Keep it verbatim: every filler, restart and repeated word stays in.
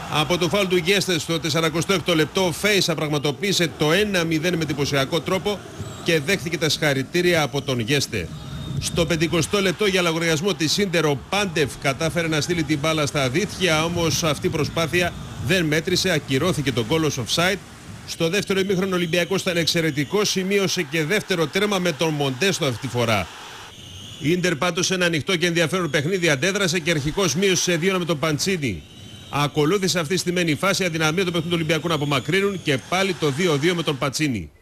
Από το φάουλ του Γέστε στο σαρανταέκτο λεπτό, ο Φέισα πραγματοποίησε το ένα μηδέν με εντυπωσιακό τρόπο και δέχθηκε τα συγχαρητήρια από τον Γέστε. Στο πενηκοστό λεπτό για λογαριασμό της Ίντερ, ο Πάντεφ κατάφερε να στείλει την μπάλα στα δίχτυα, όμως αυτή η προσπάθεια δεν μέτρησε, ακυρώθηκε το goal ως offside. Στο δεύτερο ημίχρονο ο Ολυμπιακός ήταν εξαιρετικός, σημείωσε και δεύτερο τέρμα με τον Μοντέστο αυτή τη φορά. Η Ίντερ πάντως σε ένα ανοιχτό και ενδιαφέρον παιχνίδι αντέδρασε και αρχικώς μείωσε σε δύο ένα με τον Παντσίνι. Ακολούθησε αυτή τη στημένη φάση, αδυναμία του παιχνιδιού του Ολυμπιακού να απομακρύνουν και πάλι το δύο δύο με τον Πατσίνι.